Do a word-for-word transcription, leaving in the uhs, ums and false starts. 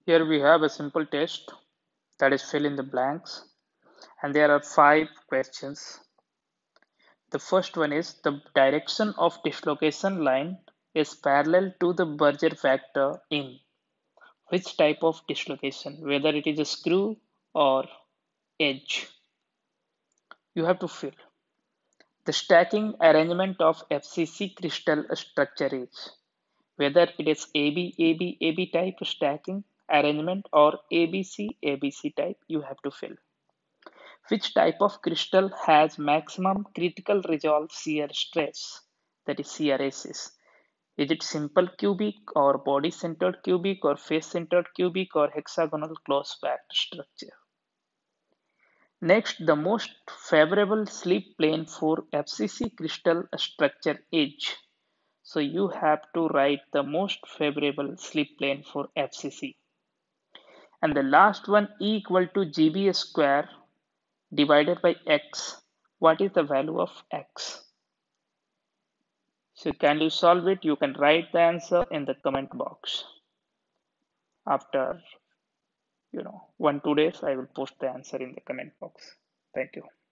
Here we have a simple test, that is fill in the blanks, and there are five questions. The first one is the direction of dislocation line is parallel to the Berger factor in which type of dislocation, whether it is a screw or edge. You have to fill. The stacking arrangement of F C C crystal structure is whether it is A B A B A B type stacking arrangement or A B C A B C type, you have to fill. Which type of crystal has maximum critical resolve shear stress, that is C R S S? Is it simple cubic or body centered cubic or face centered cubic or hexagonal close packed structure? Next, the most favorable slip plane for F C C crystal structure is. So you have to write the most favorable slip plane for F C C. And the last one, E equal to G B square divided by X. What is the value of X? So can you solve it? You can write the answer in the comment box. After, you know, one, two days, I will post the answer in the comment box. Thank you.